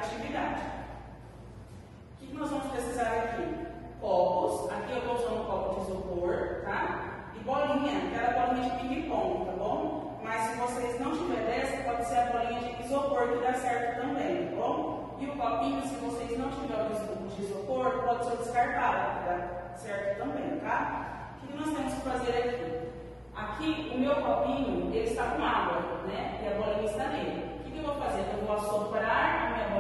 atividade. O que nós vamos precisar aqui? Copos, aqui eu estou usando copo de isopor, tá? E bolinha, aquela bolinha de ping-pong, tá bom? Mas se vocês não tiverem dessa, pode ser a bolinha de isopor que dá certo também, tá bom? E o copinho, se vocês não tiverem o de isopor, pode ser o descartável, que dá certo também, tá? O que nós temos que fazer aqui? Aqui, o meu copinho, ele está com água, né? E a bolinha está nele. O que eu vou fazer? Eu vou assoprar a minha